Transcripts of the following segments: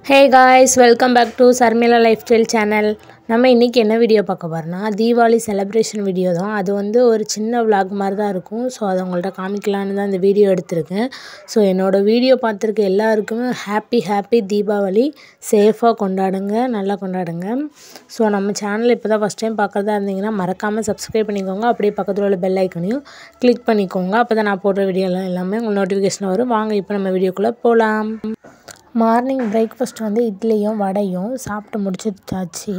Hey guys, welcome back to Sarmila lifestyle channel. நம்ம இன்னைக்கு என்ன வீடியோ பார்க்க போறோம்னா Diwali celebration வீடியோ தான். அது வந்து ஒரு சின்ன vlog மாதிரி தான் இருக்கும். சோ அத உங்கள்ட்ட காமிக்கலாம்னு தான் இந்த வீடியோ எடுத்துர்க்கேன். சோ என்னோட வீடியோ பார்த்திருக்க எல்லாருக்கும் happy Diwali. சேஃபா கொண்டாடுங்க, நல்லா கொண்டாடுங்க. சோ நம்ம சேனல் இப்போதான் first time பார்க்கறதா இருந்தீங்கன்னா மறக்காம subscribe பண்ணிக்கோங்க. அப்படியே பக்கத்துல உள்ள bell icon-ஐயும் click பண்ணிக்கோங்க. அப்பதான் நான் போடுற வீடியோ எல்லாமே உங்களுக்கு notification வரும். வாங்க இப்போ நம்ம வீடியோக்குள்ள போலாம். மார்னிங் பிரேக்ஃபாஸ்ட் வந்து இட்லியும் வடையும் சாப்பிட்டு முடிச்சிட்டாச்சு.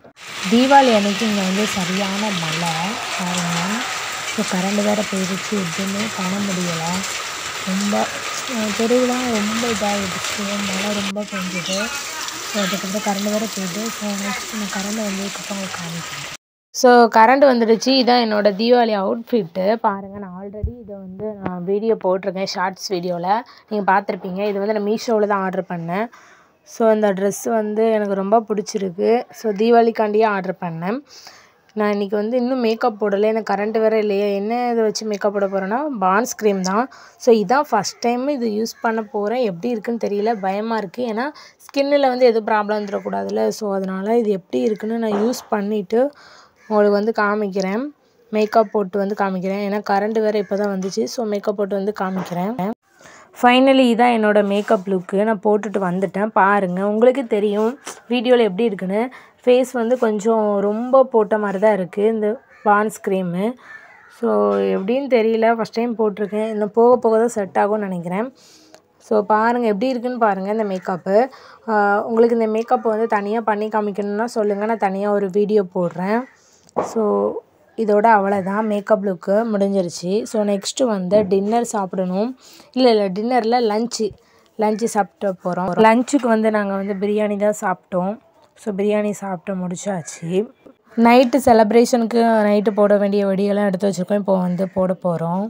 தீபாவளி அன்னைக்கு இங்கே வந்து சரியான மழை பாருங்க. ஸோ கரண்ட் வேறு போயிடுச்சு, எதுவுமே பண்ண முடியலை. ரொம்ப தெருவுலாம் ரொம்ப இதாகிடுச்சு, மழை ரொம்ப பெஞ்சுது. ஸோ அதுக்கப்புறம் கரண்ட் வேறு போயிட்டு ஸோ நெக்ஸ்ட் நான் கரண்ட் வந்ததுக்கப்புறம் உங்களுக்கு காமிக்கிறேன். ஸோ கரண்ட் வந்துடுச்சு. இதான் என்னோடய தீபாவளி அவுட்ஃபிட்டு பாருங்கள். நான் ஆல்ரெடி இதை வந்து நான் வீடியோ போட்டிருக்கேன் ஷார்ட்ஸ் வீடியோவில், நீங்கள் பார்த்துருப்பீங்க. இது வந்து நான் மீஷோவில் தான் ஆர்டர் பண்ணேன். ஸோ இந்த ட்ரெஸ் வந்து எனக்கு ரொம்ப பிடிச்சிருக்கு. ஸோ தீபாவளிக்காண்டியே ஆர்டர் பண்ணேன். நான் இன்றைக்கி வந்து இன்னும் மேக்கப் போடலை, எனக்கு கரண்ட் வேறு இல்லையா. என்ன இதை வச்சு மேக்கப் போட போகிறேன்னா பான்ஸ் க்ரீம் தான். ஸோ இதான் ஃபஸ்ட் டைம் இது யூஸ் பண்ண போகிறேன். எப்படி இருக்குன்னு தெரியல, பயமாக இருக்குது. ஏன்னா ஸ்கின்னில் வந்து எதுவும் ப்ராப்ளம் வந்துடக்கூடாதுல்ல. ஸோ அதனால் இது எப்படி இருக்குன்னு நான் யூஸ் பண்ணிவிட்டு உங்களுக்கு வந்து காமிக்கிறேன். மேக்கப் போட்டு வந்து காமிக்கிறேன். ஏன்னா கரண்ட் வேறு இப்போ தான் வந்துச்சு. ஸோ மேக்கப் போட்டு வந்து காமிக்கிறேன். ஃபைனலி இதான் என்னோடய மேக்கப் லுக்கு. நான் போட்டுட்டு வந்துட்டேன். பாருங்கள், உங்களுக்கு தெரியும் வீடியோவில் எப்படி இருக்குன்னு. ஃபேஸ் வந்து கொஞ்சம் ரொம்ப போட்ட மாதிரி தான் இருக்குது இந்த பான்ஸ் க்ரீமு. ஸோ எப்படின்னு தெரியல, ஃபஸ்ட் டைம் போட்டிருக்கேன். இன்னும் போக போக தான் செட் ஆகும்னு நினைக்கிறேன். ஸோ பாருங்கள் எப்படி இருக்குன்னு பாருங்கள் இந்த மேக்கப்பு. உங்களுக்கு இந்த மேக்கப் வந்து தனியாக பண்ணி காமிக்கணுன்னா சொல்லுங்கள், நான் தனியாக ஒரு வீடியோ போடுறேன். ஸோ இதோட அவ்வளோதான், மேக்கப் லுக்கு முடிஞ்சிருச்சு. ஸோ நெக்ஸ்ட்டு வந்து டின்னர் சாப்பிடணும். இல்லை டின்னரில் லஞ்சு சாப்பிட்டு போகிறோம். லஞ்சுக்கு வந்து நாங்கள் வந்து பிரியாணி தான் சாப்பிட்டோம். ஸோ பிரியாணி சாப்பிட்டு முடிச்சாச்சு. நைட்டு செலப்ரேஷனுக்கு நைட்டு போட வேண்டிய வெடியெல்லாம் எடுத்து வச்சுருக்கோம். இப்போ வந்து போட போகிறோம்.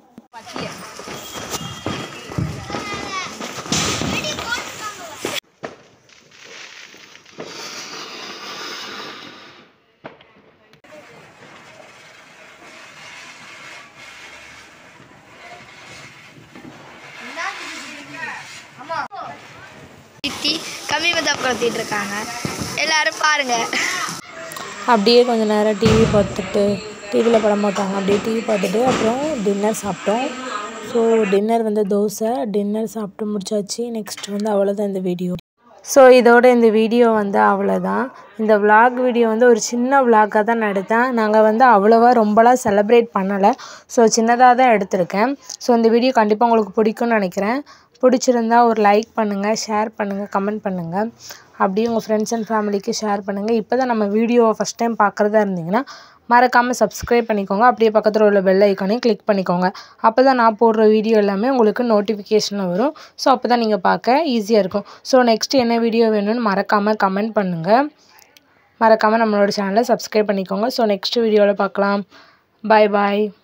கம்மிமத்தாப்பு கலத்திட்டு இருக்காங்க, எல்லாரும் பாருங்க. அப்படியே கொஞ்சம் நேரம் டிவி பார்த்துட்டு, டிவியில் படம் போட்டாங்க, அப்படியே டிவி பார்த்துட்டு அப்புறம் டின்னர் சாப்பிட்டோம். ஸோ டின்னர் வந்து தோசை. டின்னர் சாப்பிட்டு முடிச்சாச்சு. நெக்ஸ்ட் வந்து அவ்வளோதான் இந்த வீடியோ. ஸோ இதோட இந்த வீடியோ வந்து அவ்வளோதான். இந்த விலாக் வீடியோ வந்து ஒரு சின்ன விலாக்காக தான் நான் எடுத்தேன். நாங்கள் வந்து அவ்வளோவா ரொம்பலாம் செலிப்ரேட் பண்ணலை. ஸோ சின்னதாக தான் எடுத்திருக்கேன். ஸோ இந்த வீடியோ கண்டிப்பாக உங்களுக்கு பிடிக்கும்னு நினைக்கிறேன். பிடிச்சிருந்தா ஒரு லைக் பண்ணுங்கள், ஷேர் பண்ணுங்கள், கமெண்ட் பண்ணுங்கள். அப்படியே உங்கள் ஃப்ரெண்ட்ஸ் அண்ட் ஃபேமிலிக்கு ஷேர் பண்ணுங்கள். இப்போ தான் நம்ம வீடியோவை ஃபஸ்ட் டைம் பார்க்குறதா இருந்தீங்கன்னா மறக்காமல் சப்ஸ்கிரைப் பண்ணிக்கோங்க. அப்படியே பக்கத்தில் உள்ள பெல் ஐக்கானையும் கிளிக் பண்ணிக்கோங்க. அப்போ தான் நான் போடுற வீடியோ எல்லாமே உங்களுக்கு நோட்டிஃபிகேஷனில் வரும். ஸோ அப்போ தான் நீங்கள் பார்க்க ஈஸியாக இருக்கும். ஸோ நெக்ஸ்ட்டு என்ன வீடியோ வேணும்னு மறக்காமல் கமெண்ட் பண்ணுங்கள். மறக்காமல் நம்மளோட சேனலை சப்ஸ்கிரைப் பண்ணிக்கோங்க. ஸோ நெக்ஸ்ட் வீடியோவில் பார்க்கலாம். பாய்.